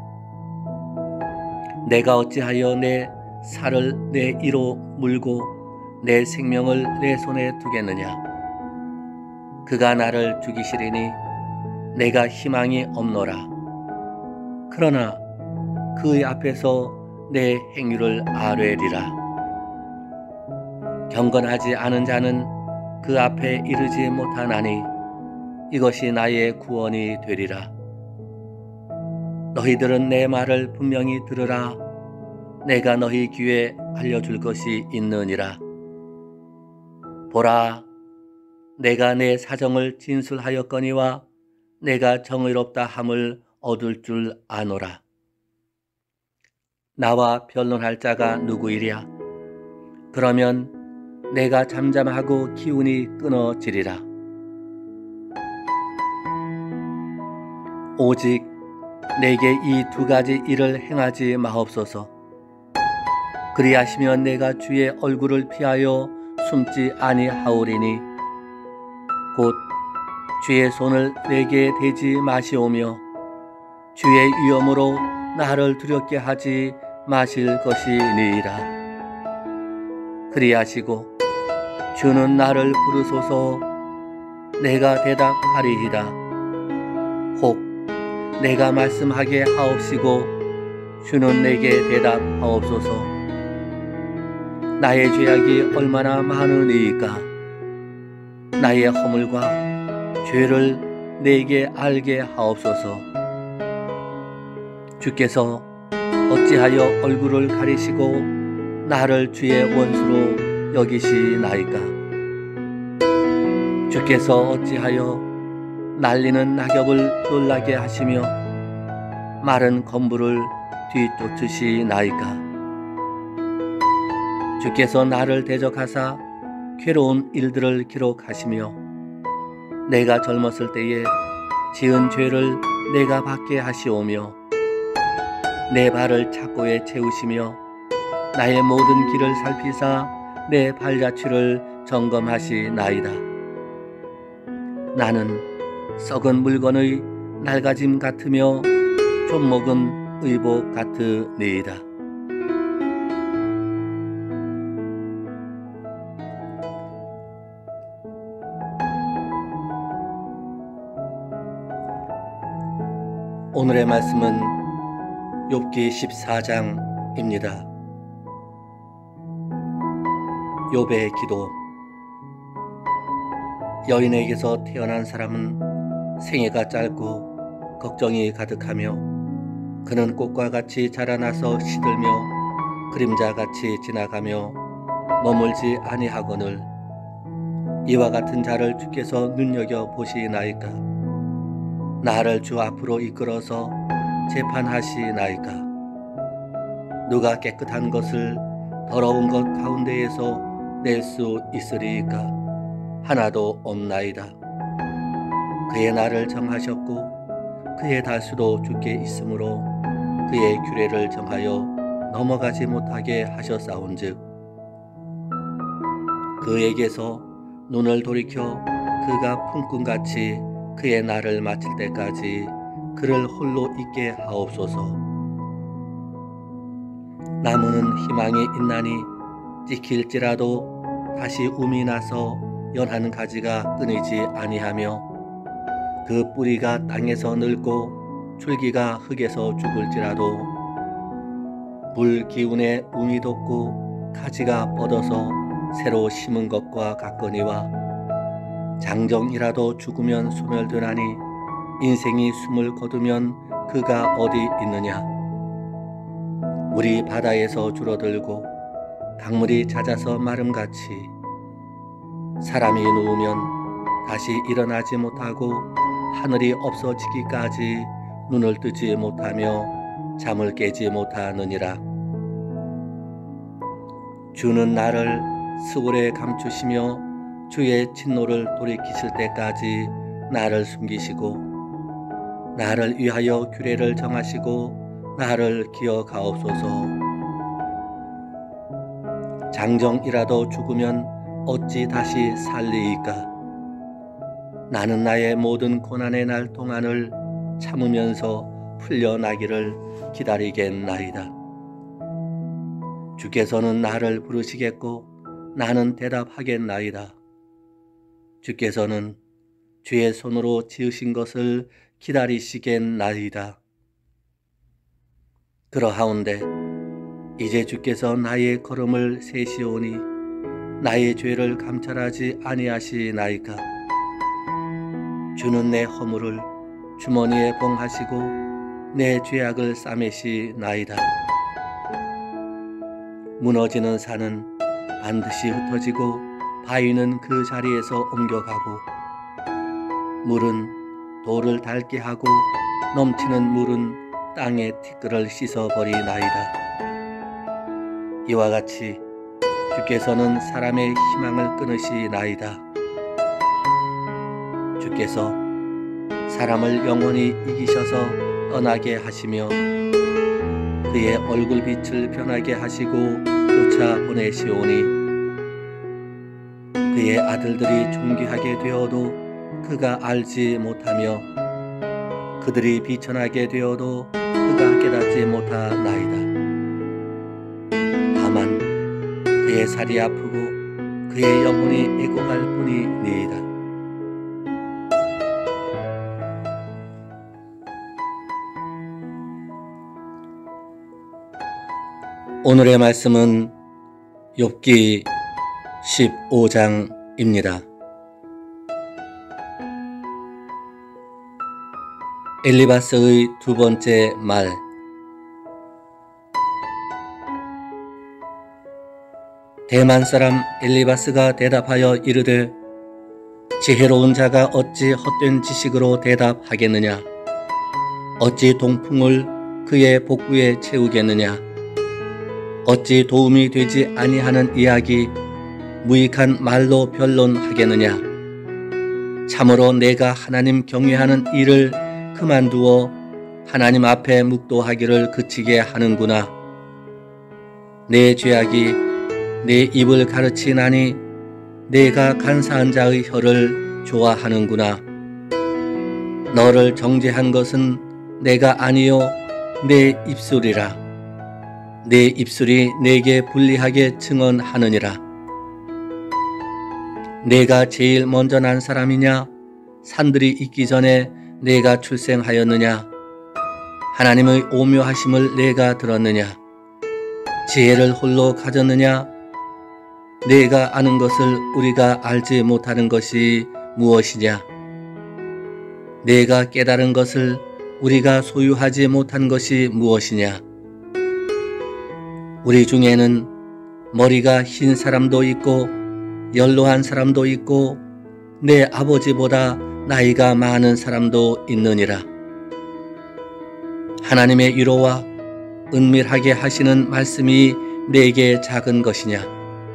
내가 어찌하여 내 살을 내 이로 물고 내 생명을 내 손에 두겠느냐? 그가 나를 죽이시리니 내가 희망이 없노라. 그러나 그의 앞에서 내 행위를 아뢰리라. 경건하지 않은 자는 그 앞에 이르지 못하나니 이것이 나의 구원이 되리라. 너희들은 내 말을 분명히 들으라. 내가 너희 귀에 알려줄 것이 있느니라. 보라, 내가 내 사정을 진술하였거니와 내가 정의롭다 함을 얻을 줄 아노라. 나와 변론할 자가 누구이랴? 그러면 내가 잠잠하고 기운이 끊어지리라. 오직 내게 이 두 가지 일을 행하지 마옵소서. 그리하시면 내가 주의 얼굴을 피하여 숨지 아니하오리니 곧 주의 손을 내게 대지 마시오며 주의 위엄으로 나를 두렵게 하지 마실 것이니이다. 그리하시고 주는 나를 부르소서. 내가 대답하리이다. 혹 내가 말씀하게 하옵시고 주는 내게 대답하옵소서. 나의 죄악이 얼마나 많으니까 나의 허물과 죄를 내게 알게 하옵소서. 주께서 어찌하여 얼굴을 가리시고 나를 주의 원수로 여기시나이까? 주께서 어찌하여 날리는 낙엽을 놀라게 하시며 마른 건물을 뒤쫓으시나이까? 주께서 나를 대적하사 괴로운 일들을 기록하시며 내가 젊었을 때에 지은 죄를 내가 받게 하시오며 내 발을 착고에 채우시며 나의 모든 길을 살피사 내 발자취를 점검하시나이다. 나는 썩은 물건의 낡아짐 같으며 좀 먹은 의복 같으니이다. 오늘의 말씀은 욥기 14장입니다. 욥의 기도. 여인에게서 태어난 사람은 생애가 짧고 걱정이 가득하며 그는 꽃과 같이 자라나서 시들며 그림자같이 지나가며 머물지 아니하거늘 이와 같은 자를 주께서 눈여겨보시나이까? 나를 주 앞으로 이끌어서 재판하시나이까? 누가 깨끗한 것을 더러운 것 가운데에서 낼 수 있으리이까? 하나도 없나이다. 그의 날을 정하셨고 그의 달수도 주께 있으므로 그의 규례를 정하여 넘어가지 못하게 하셨사온즉 그에게서 눈을 돌이켜 그가 품꾼같이 그의 날을 마칠 때까지 그를 홀로 있게 하옵소서. 나무는 희망이 있나니 찍힐지라도 다시 움이 나서 연한 가지가 끊이지 아니하며 그 뿌리가 땅에서 늙고 줄기가 흙에서 죽을지라도 물 기운에 움이 돋고 가지가 뻗어서 새로 심은 것과 같거니와 장정이라도 죽으면 소멸되나니 인생이 숨을 거두면 그가 어디 있느냐? 물이 바다에서 줄어들고 강물이 잦아서 마름같이 사람이 누우면 다시 일어나지 못하고 하늘이 없어지기까지 눈을 뜨지 못하며 잠을 깨지 못하느니라. 주는 나를 스골에 감추시며 주의 진노를 돌이키실 때까지 나를 숨기시고 나를 위하여 규례를 정하시고 나를 기억하옵소서. 장정이라도 죽으면 어찌 다시 살리이까? 나는 나의 모든 고난의 날 동안을 참으면서 풀려나기를 기다리겠나이다. 주께서는 나를 부르시겠고 나는 대답하겠나이다. 주께서는 주의 손으로 지으신 것을 기다리시겠나이다. 그러하온데 이제 주께서 나의 걸음을 세시오니 나의 죄를 감찰하지 아니하시나이까? 주는 내 허물을 주머니에 봉하시고 내 죄악을 싸매시나이다. 무너지는 산은 반드시 흩어지고 바위는 그 자리에서 옮겨가고 물은 돌을 닳게 하고 넘치는 물은 땅의 티끌을 씻어버리나이다. 이와 같이 주께서는 사람의 희망을 끊으시나이다. 주께서 사람을 영원히 이기셔서 떠나게 하시며 그의 얼굴빛을 변하게 하시고 쫓아보내시오니 그의 아들들이 존귀하게 되어도 그가 알지 못하며 그들이 비천하게 되어도 그가 깨닫지 못하나이다. 다만 그의 살이 아프고 그의 영혼이 애고갈 뿐이니이다. 오늘의 말씀은 욥기 15장입니다. 엘리바스의 두 번째 말, 대만 사람 엘리바스가 대답하여 이르되 지혜로운 자가 어찌 헛된 지식으로 대답하겠느냐? 어찌 동풍을 그의 복부에 채우겠느냐? 어찌 도움이 되지 아니하는 이야기 무익한 말로 변론하겠느냐? 참으로 내가 하나님 경외하는 일을 그만두어 하나님 앞에 묵도하기를 그치게 하는구나. 내 죄악이 내 입을 가르치나니 내가 간사한 자의 혀를 좋아하는구나. 너를 정죄한 것은 내가 아니요 내 입술이라. 내 입술이 내게 불리하게 증언하느니라. 내가 제일 먼저 난 사람이냐? 산들이 있기 전에 내가 출생하였느냐? 하나님의 오묘하심을 내가 들었느냐? 지혜를 홀로 가졌느냐? 내가 아는 것을 우리가 알지 못하는 것이 무엇이냐? 내가 깨달은 것을 우리가 소유하지 못한 것이 무엇이냐? 우리 중에는 머리가 흰 사람도 있고 연로한 사람도 있고 내 아버지보다 나이가 많은 사람도 있느니라. 하나님의 위로와 은밀하게 하시는 말씀이 내게 작은 것이냐?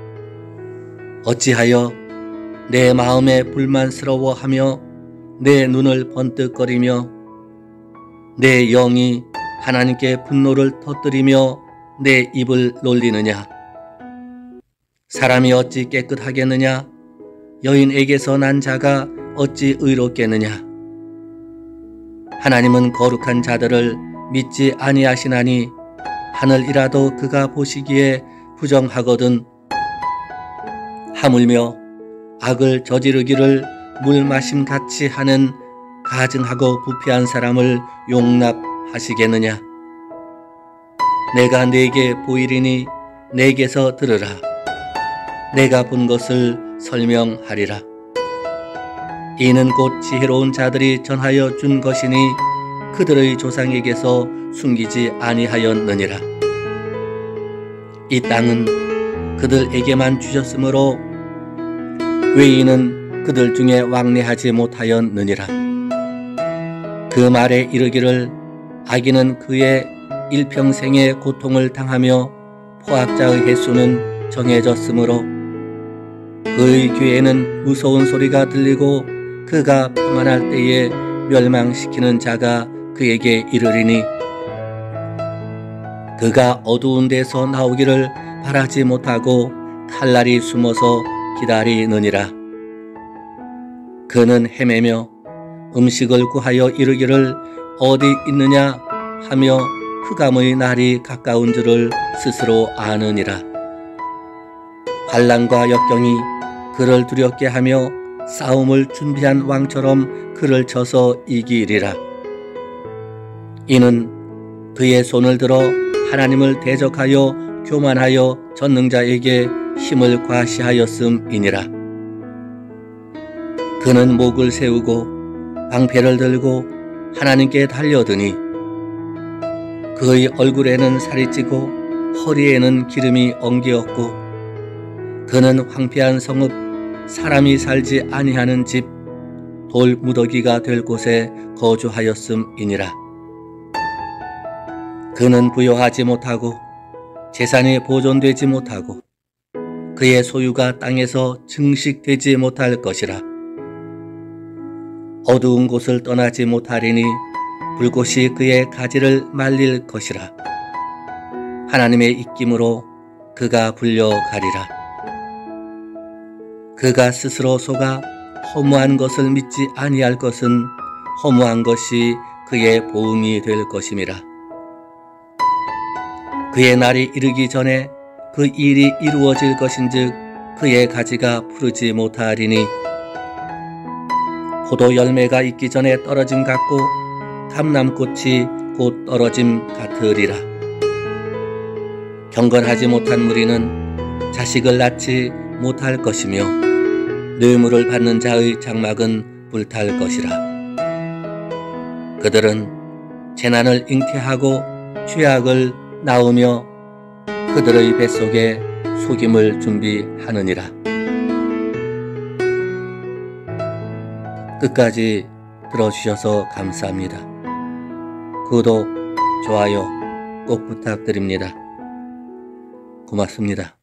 어찌하여 내 마음에 불만스러워하며 내 눈을 번뜩거리며 내 영이 하나님께 분노를 터뜨리며 내 입을 놀리느냐? 사람이 어찌 깨끗하겠느냐? 여인에게서 난 자가 어찌 의롭겠느냐? 하나님은 거룩한 자들을 믿지 아니하시나니 하늘이라도 그가 보시기에 부정하거든. 하물며 악을 저지르기를 물마심같이 하는 가증하고 부패한 사람을 용납하시겠느냐? 내가 네게 보이리니 내게서 들으라. 내가 본 것을 설명하리라. 이는 곧 지혜로운 자들이 전하여 준 것이니 그들의 조상에게서 숨기지 아니하였느니라. 이 땅은 그들에게만 주셨으므로 외인은 그들 중에 왕래하지 못하였느니라. 그 말에 이르기를 악인은 그의 일평생의 고통을 당하며 포악자의 횟수는 정해졌으므로 그의 귀에는 무서운 소리가 들리고 그가 평안할 때에 멸망시키는 자가 그에게 이르리니 그가 어두운 데서 나오기를 바라지 못하고 칼날이 숨어서 기다리느니라. 그는 헤매며 음식을 구하여 이르기를 어디 있느냐 하며 흑암의 날이 가까운 줄을 스스로 아느니라. 반란과 역경이 그를 두렵게 하며 싸움을 준비한 왕처럼 그를 쳐서 이기리라. 이는 그의 손을 들어 하나님을 대적하여 교만하여 전능자에게 힘을 과시하였음이니라. 그는 목을 세우고 방패를 들고 하나님께 달려드니 그의 얼굴에는 살이 찌고 허리에는 기름이 엉기었고 그는 황폐한 성읍 사람이 살지 아니하는 집 돌 무더기가 될 곳에 거주하였음이니라. 그는 부여하지 못하고 재산이 보존되지 못하고 그의 소유가 땅에서 증식되지 못할 것이라. 어두운 곳을 떠나지 못하리니 불꽃이 그의 가지를 말릴 것이라. 하나님의 입김으로 그가 불려가리라. 그가 스스로 속아 허무한 것을 믿지 아니할 것은 허무한 것이 그의 보응이 될 것임이라. 그의 날이 이르기 전에 그 일이 이루어질 것인즉 그의 가지가 푸르지 못하리니 포도 열매가 있기 전에 떨어짐 같고 감람꽃이 곧 떨어짐 같으리라. 경건하지 못한 무리는 자식을 낳지 못할 것이며 뇌물을 받는 자의 장막은 불탈 것이라. 그들은 재난을 잉태하고 죄악을 낳으며 그들의 뱃속에 속임을 준비하느니라. 끝까지 들어주셔서 감사합니다. 구독, 좋아요 꼭 부탁드립니다. 고맙습니다.